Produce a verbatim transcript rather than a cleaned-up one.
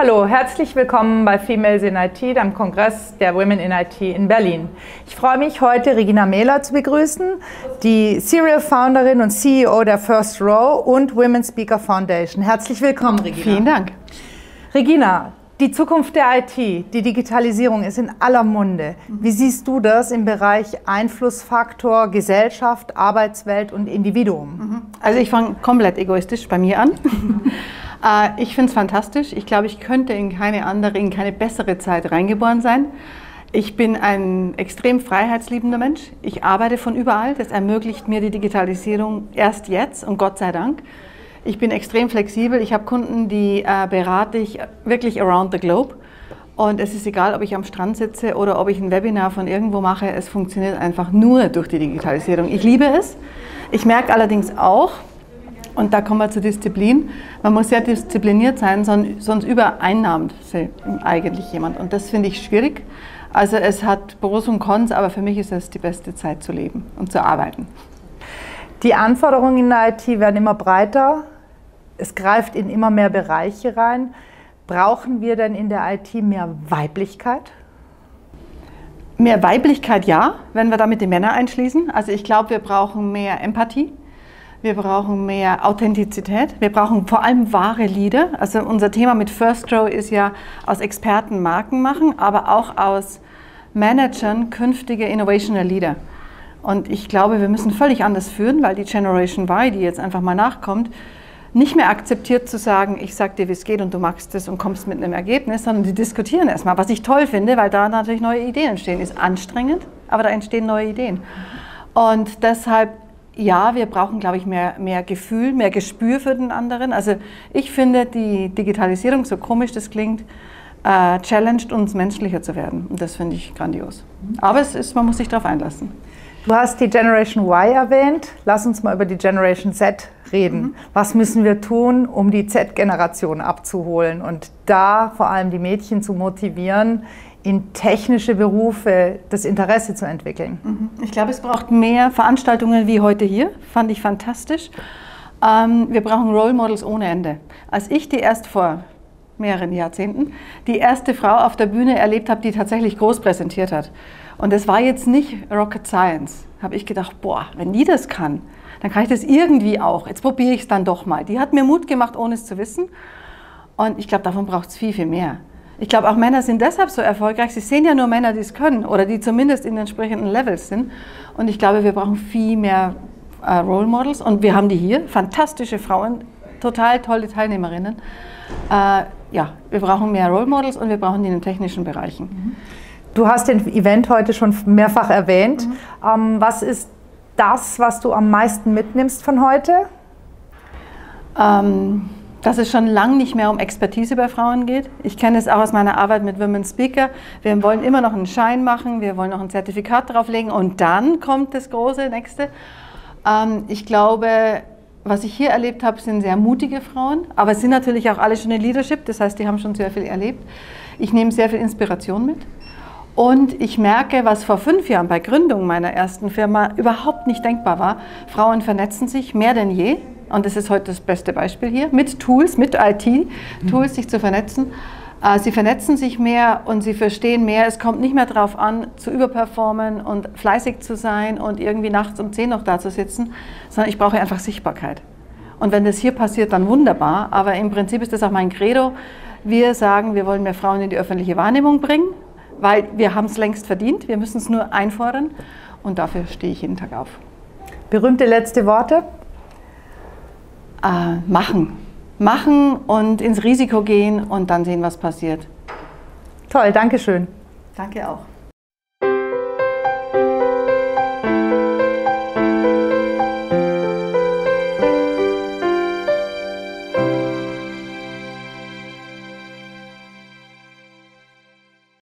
Hallo, herzlich willkommen bei Females in I T, dem Kongress der Women in I T in Berlin. Ich freue mich, heute Regina Mehler zu begrüßen, die Serial Founderin und C E O der First Row und Women Speaker Foundation. Herzlich willkommen, Regina. Vielen Dank. Regina, die Zukunft der I T, die Digitalisierung ist in aller Munde. Wie siehst du das im Bereich Einflussfaktor, Gesellschaft, Arbeitswelt und Individuum? Also ich fange komplett egoistisch bei mir an. Ich finde es fantastisch. Ich glaube, ich könnte in keine andere, in keine bessere Zeit reingeboren sein. Ich bin ein extrem freiheitsliebender Mensch. Ich arbeite von überall. Das ermöglicht mir die Digitalisierung erst jetzt und Gott sei Dank. Ich bin extrem flexibel. Ich habe Kunden, die äh, berate ich wirklich around the globe. Und es ist egal, ob ich am Strand sitze oder ob ich ein Webinar von irgendwo mache. Es funktioniert einfach nur durch die Digitalisierung. Ich liebe es. Ich merke allerdings auch, und da kommen wir zur Disziplin. Man muss sehr diszipliniert sein, sonst übereinnahmt sie eigentlich jemand. Und das finde ich schwierig. Also es hat Pros und Cons, aber für mich ist es die beste Zeit zu leben und zu arbeiten. Die Anforderungen in der I T werden immer breiter. Es greift in immer mehr Bereiche rein. Brauchen wir denn in der I T mehr Weiblichkeit? Mehr Weiblichkeit, ja, wenn wir damit die Männer einschließen. Also ich glaube, wir brauchen mehr Empathie. Wir brauchen mehr Authentizität. Wir brauchen vor allem wahre Leader. Also unser Thema mit First Row ist ja aus Experten Marken machen, aber auch aus Managern künftige Innovational Leader. Und ich glaube, wir müssen völlig anders führen, weil die Generation Y, die jetzt einfach mal nachkommt, nicht mehr akzeptiert zu sagen, ich sag dir, wie es geht und du magst es und kommst mit einem Ergebnis, sondern die diskutieren erstmal, was ich toll finde, weil da natürlich neue Ideen entstehen. Ist anstrengend, aber da entstehen neue Ideen. Und deshalb ja, wir brauchen, glaube ich, mehr, mehr Gefühl, mehr Gespür für den anderen. Also ich finde, die Digitalisierung, so komisch das klingt, äh, challenged uns, menschlicher zu werden. Und das finde ich grandios. Aber es ist, man muss sich darauf einlassen. Du hast die Generation Y erwähnt. Lass uns mal über die Generation Z reden. Mhm. Was müssen wir tun, um die Z-Generation abzuholen und da vor allem die Mädchen zu motivieren, in technische Berufe das Interesse zu entwickeln? Ich glaube, es braucht mehr Veranstaltungen wie heute hier, fand ich fantastisch. Ähm, wir brauchen Role Models ohne Ende. Als ich die erst vor mehreren Jahrzehnten die erste Frau auf der Bühne erlebt habe, die tatsächlich groß präsentiert hat, und das war jetzt nicht Rocket Science, habe ich gedacht, boah, wenn die das kann, dann kann ich das irgendwie auch. Jetzt probiere ich es dann doch mal. Die hat mir Mut gemacht, ohne es zu wissen. Und ich glaube, davon braucht es viel, viel mehr. Ich glaube, auch Männer sind deshalb so erfolgreich. Sie sehen ja nur Männer, die es können oder die zumindest in den entsprechenden Levels sind. Und ich glaube, wir brauchen viel mehr äh, Role Models. Und wir haben die hier, fantastische Frauen, total tolle Teilnehmerinnen. Äh, ja, wir brauchen mehr Role Models und wir brauchen die in den technischen Bereichen. Du hast den Event heute schon mehrfach erwähnt. Mhm. Ähm, was ist das, was du am meisten mitnimmst von heute? Ähm, dass es schon lange nicht mehr um Expertise bei Frauen geht. Ich kenne es auch aus meiner Arbeit mit Women Speaker. Wir wollen immer noch einen Schein machen, wir wollen noch ein Zertifikat drauflegen und dann kommt das große Nächste. Ähm, ich glaube, was ich hier erlebt habe, sind sehr mutige Frauen, aber es sind natürlich auch alle schon in Leadership, das heißt, die haben schon sehr viel erlebt. Ich nehme sehr viel Inspiration mit. Und ich merke, was vor fünf Jahren bei Gründung meiner ersten Firma überhaupt nicht denkbar war. Frauen vernetzen sich mehr denn je. Und das ist heute das beste Beispiel hier, mit Tools, mit I T-Tools sich zu vernetzen. Sie vernetzen sich mehr und sie verstehen mehr. Es kommt nicht mehr darauf an, zu überperformen und fleißig zu sein und irgendwie nachts um zehn noch da zu sitzen, sondern ich brauche einfach Sichtbarkeit. Und wenn das hier passiert, dann wunderbar. Aber im Prinzip ist das auch mein Credo. Wir sagen, wir wollen mehr Frauen in die öffentliche Wahrnehmung bringen, weil wir haben es längst verdient. Wir müssen es nur einfordern und dafür stehe ich jeden Tag auf. Berühmte letzte Worte? Äh, machen. Machen und ins Risiko gehen und dann sehen, was passiert. Toll, danke schön. Danke auch.